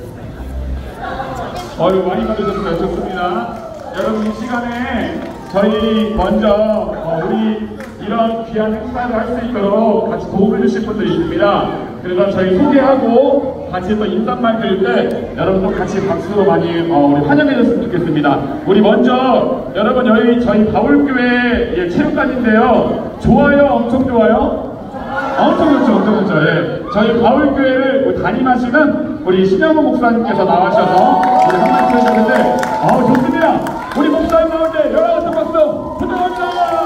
많이 받으셨어요. 좋습니다. 여러분 이 시간에 저희 먼저 우리 이런 귀한 행사를 할 수 있도록 같이 도움을 주실 분들이 있습니다. 그래서 저희 소개하고 같이 또 인사말 드릴 때 여러분도 같이 박수로 많이 우리 환영해 줬으면 좋겠습니다. 우리 먼저 여러분 저희 바울교회 체육관인데요. 좋아요? 엄청 좋아요? 엄청 좋죠. 예. 저희 바울교회를 담임하시는 우리 신영호 목사님께서 나와셔서 우리 한 말씀 해주셨는데 좋습니다. 우리 목사님 나올 때 여러분 박수 부탁합니다.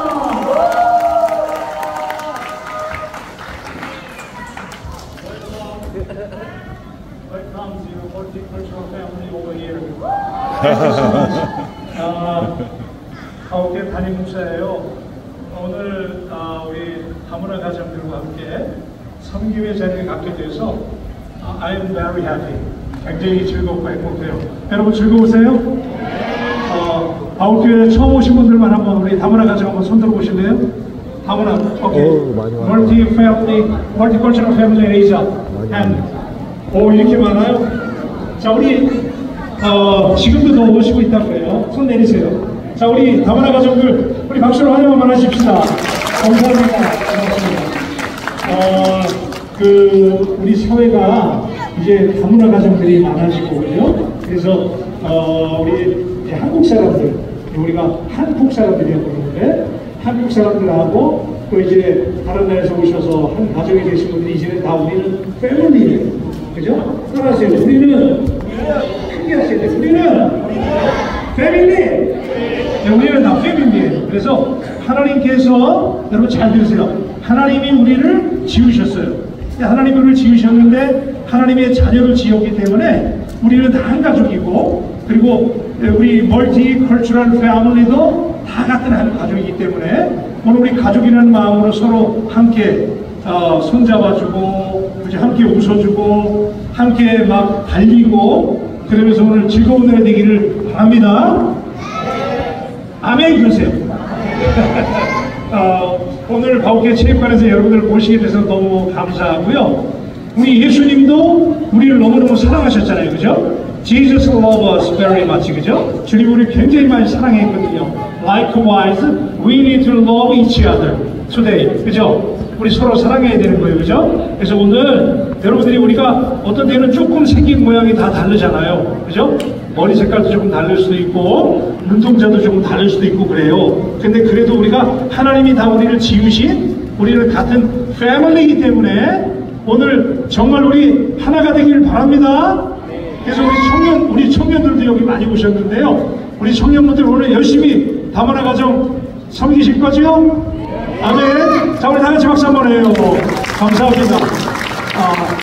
Welcome to the multicultural family over here. 바울교회 담임 목사예요. 오늘 우리 다문화 가정들과 함께 섬김의 자리를 갖게 돼서 I am very happy. 굉장히 즐겁고 행복해요. 여러분 즐거우세요? 바울교회 처음 오신 분들만 한번 우리 다문화 가정 한번 손 들어보실래요? 다문화, 오케이. Multicultural family raise up. And 이렇게 많아요? 자, 우리 지금도 더 오시고 있다고요. 손 내리세요. 자, 우리 다문화 가정들 우리 박수로 환영만 하십시다. 감사합니다. 우리 사회가 이제 다문화 가정들이 많아지고 그죠? 그래서 우리 이제 한국 사람들, 우리가 한국 사람들이라고 그러는데 한국 사람들하고 또 이제 다른 나라에서 오셔서 한 가족이 되신 분들이 이제는 다 우리는 패밀리예요. 그죠? 따라하세요. 우리는 크게 하셔야 돼요. 우리는 패밀리. 네, 우리는 다 패밀리예요. 그래서 하나님께서 여러분 잘 들으세요. 하나님이 우리를 지으셨어요. 하나님이 우리를 지으셨는데 하나님의 자녀를 지었기 때문에 우리는 다 한 가족이고 그리고 우리 멀티컬처럴 패밀리도 다 같은 한 가족이기 때문에 오늘 우리 가족이라는 마음으로 서로 함께 손잡아주고 함께 웃어주고 함께 막 달리고 그러면서 오늘 즐거운 날이 되기를 바랍니다. 아멘 그러세요. 오늘 바울교회 체육관에서 여러분들 모시게 돼서 너무 감사하고요. 우리 예수님도 우리를 너무너무 사랑하셨잖아요. 그죠? Jesus loved us very much. 그죠? 주님 우리를 굉장히 많이 사랑했거든요. Likewise, we need to love each other today. 그죠? 우리 서로 사랑해야 되는 거예요. 그죠? 그래서 오늘 여러분들이 우리가 어떤 데는 조금 생긴 모양이 다 다르잖아요. 그죠? 머리 색깔도 조금 다를 수도 있고 눈동자도 조금 다를 수도 있고 그래요. 근데 그래도 우리가 하나님이 다 우리를 지으신 우리는 같은 패밀리이기 때문에 오늘 정말 우리 하나가 되기를 바랍니다. 그래서 우리 청년들도 여기 많이 오셨는데요. 우리 청년분들 오늘 열심히 다문화 가정 섬기실 거죠? 아멘. 자, 우리 다 같이 박수 한번 해요. 감사합니다.